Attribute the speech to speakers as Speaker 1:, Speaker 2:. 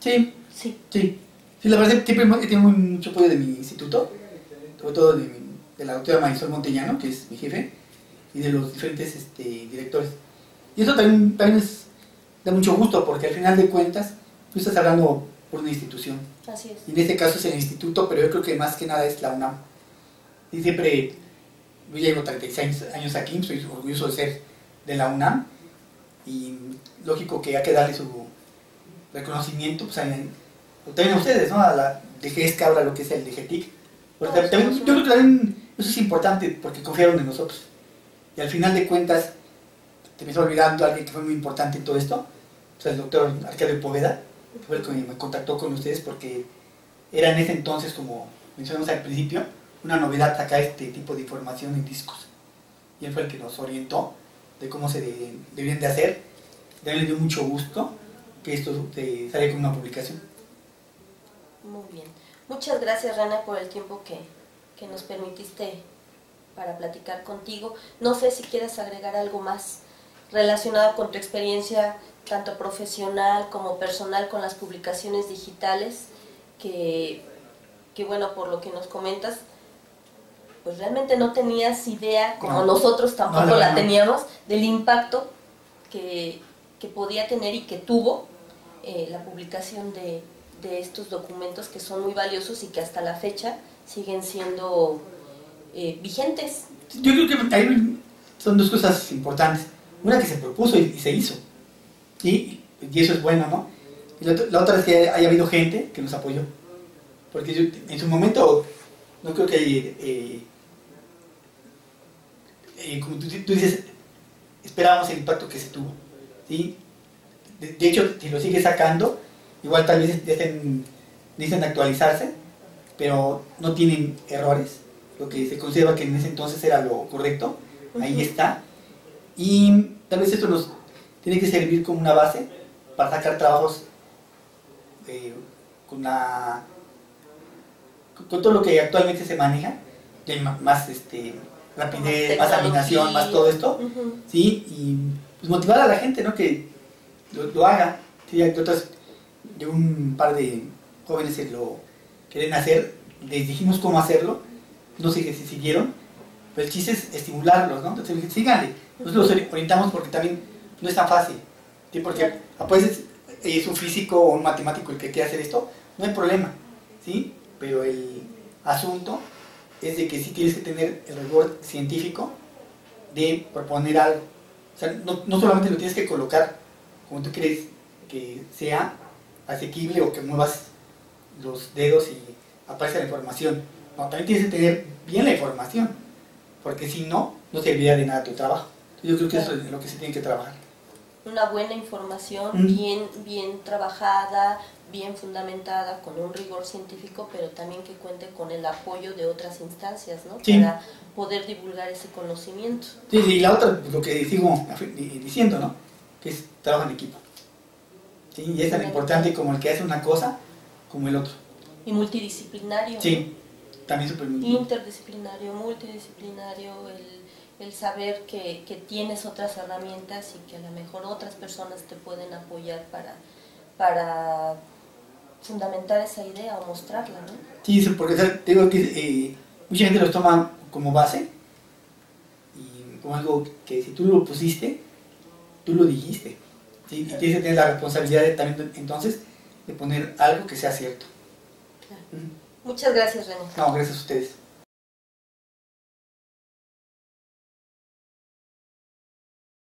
Speaker 1: Sí,
Speaker 2: Sí.
Speaker 1: sí. Sí, la verdad siempre he tenido mucho apoyo de mi instituto, sobre todo de la doctora Marisol Montellano, que es mi jefe, y de los diferentes directores. Y eso también da mucho gusto, porque al final de cuentas tú estás hablando por una institución.
Speaker 2: Así es.
Speaker 1: Y en este caso es el instituto, pero yo creo que más que nada es la UNAM. Y siempre, yo llevo 36 años aquí, soy orgulloso de ser de la UNAM, y lógico que hay que darle su reconocimiento, pues, también a ustedes, ¿no? A la DGES, que ahora lo que es el DGTIC. Porque yo creo que también eso es importante, porque confiaron en nosotros. Y al final de cuentas, te me está olvidando alguien que fue muy importante en todo esto, o sea, el doctor Arcadio Poveda, que fue el que me contactó con ustedes, porque era en ese entonces, como mencionamos al principio, una novedad sacar este tipo de información en discos. Y él fue el que nos orientó de cómo se debían de hacer. También le dio mucho gusto que esto saliera con una publicación.
Speaker 2: Muy bien. Muchas gracias, René, por el tiempo que nos permitiste para platicar contigo. No sé si quieres agregar algo más relacionado con tu experiencia, tanto profesional como personal, con las publicaciones digitales, que bueno, por lo que nos comentas, pues realmente no tenías idea, como nosotros tampoco la teníamos, del impacto que podía tener y que tuvo la publicación de estos documentos, que son muy valiosos y que hasta la fecha siguen siendo vigentes.
Speaker 1: Yo creo que ahí son dos cosas importantes. Una, que se propuso y se hizo. Y eso es bueno, ¿no? Y la otra es que haya habido gente que nos apoyó. Porque yo, en su momento, no creo que, como tú dices, esperábamos el impacto que se tuvo. ¿Sí? De hecho, si lo sigue sacando, igual tal vez necesitan actualizarse, pero no tienen errores. Lo que se considera que en ese entonces era lo correcto, ahí está. Y tal vez esto nos tiene que servir como una base para sacar trabajos con todo lo que actualmente se maneja, de más rapidez, más animación, más todo esto, ¿sí? Y pues motivar a la gente, ¿no? Que lo haga. ¿Sí? De un par de jóvenes que lo quieren hacer, les dijimos cómo hacerlo, no sé si siguieron, pero el chiste es estimularlos, ¿no? Entonces, síganle. Nosotros los orientamos porque también no es tan fácil, ¿sí? Porque a veces es un físico o un matemático el que quiere hacer esto, no hay problema, ¿sí? Pero el asunto es de que sí tienes que tener el rigor científico de proponer algo. O sea, no solamente lo tienes que colocar como tú crees que sea asequible o que muevas los dedos y aparece la información. No, también tienes que tener bien la información, porque si no, no serviría de nada tu trabajo. Yo creo que eso es lo que se tiene que trabajar.
Speaker 2: Una buena información, bien trabajada, bien fundamentada, con un rigor científico, pero también que cuente con el apoyo de otras instancias, ¿no? Sí. Para poder divulgar ese conocimiento.
Speaker 1: Sí, y la otra, lo que sigo diciendo, ¿no? Que es trabajo en equipo. ¿Sí? Y es tan importante como el que hace una cosa, como el otro.
Speaker 2: Y multidisciplinario.
Speaker 1: Sí, también súper
Speaker 2: interdisciplinario, multidisciplinario, el saber que tienes otras herramientas y que a lo mejor otras personas te pueden apoyar para fundamentar esa idea o mostrarla, ¿no?
Speaker 1: Sí, porque digo que mucha gente lo toma como base y como algo que si tú lo pusiste, tú lo dijiste. ¿Sí? Y tienes que tener la responsabilidad también entonces de poner algo que sea cierto.
Speaker 2: Claro. Muchas gracias, René.
Speaker 1: No, gracias a ustedes.